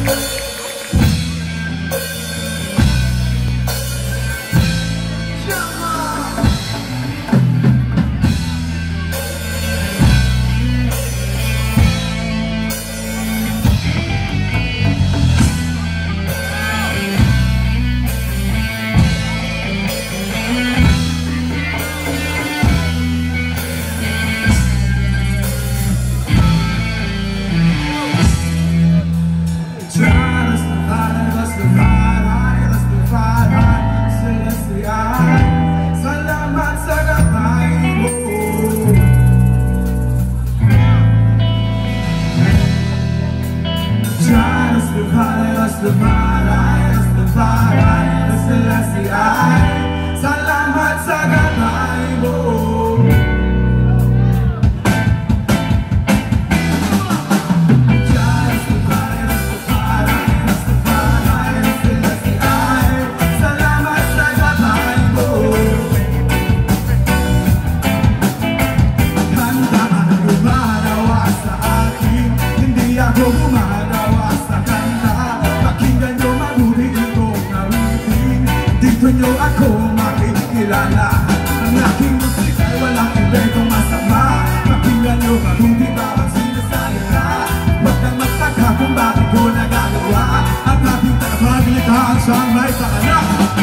Salamat sa gabay mo. Ako makikilala. Ang aking musika ay walang ibigong masama. Pakinggan nyo mabuti bawat sinasalita. Huwag kang magtaka kung bakit ko nagagawa. Ang ating tagapagalitaan siyang may pakala.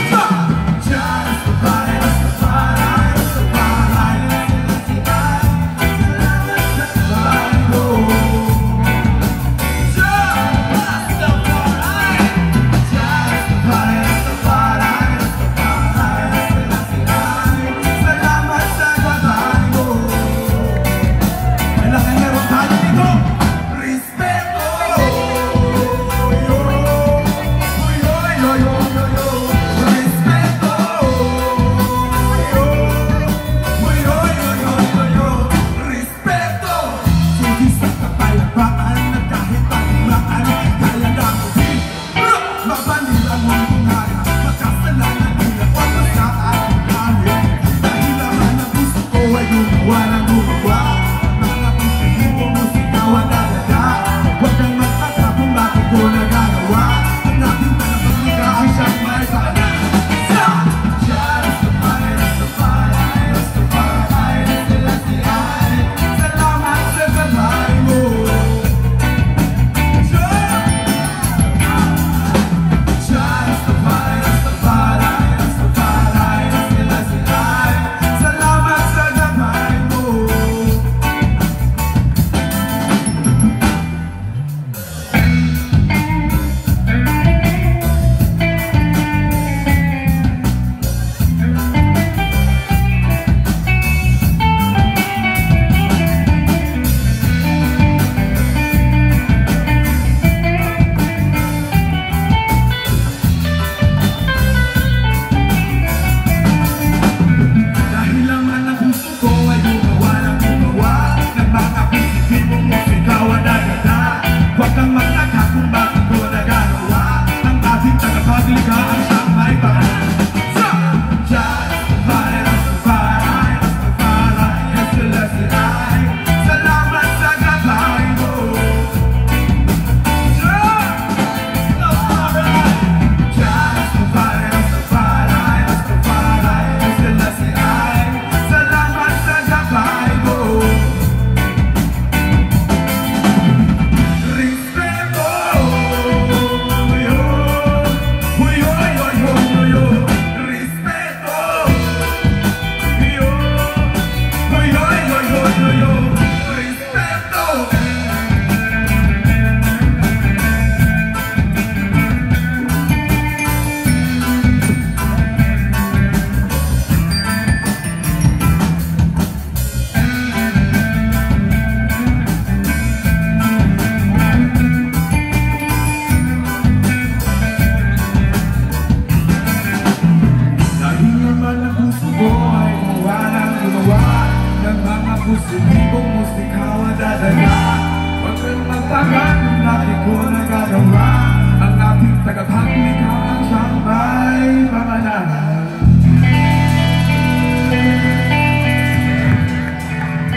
Musibong musikaw ang dadala. Huwag kang magtaka kung bakit ko nagagawa. Ang ating tagapaglikha ang siyang may pangalanan.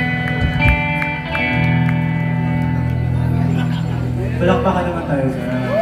Palakpakan naman tayo.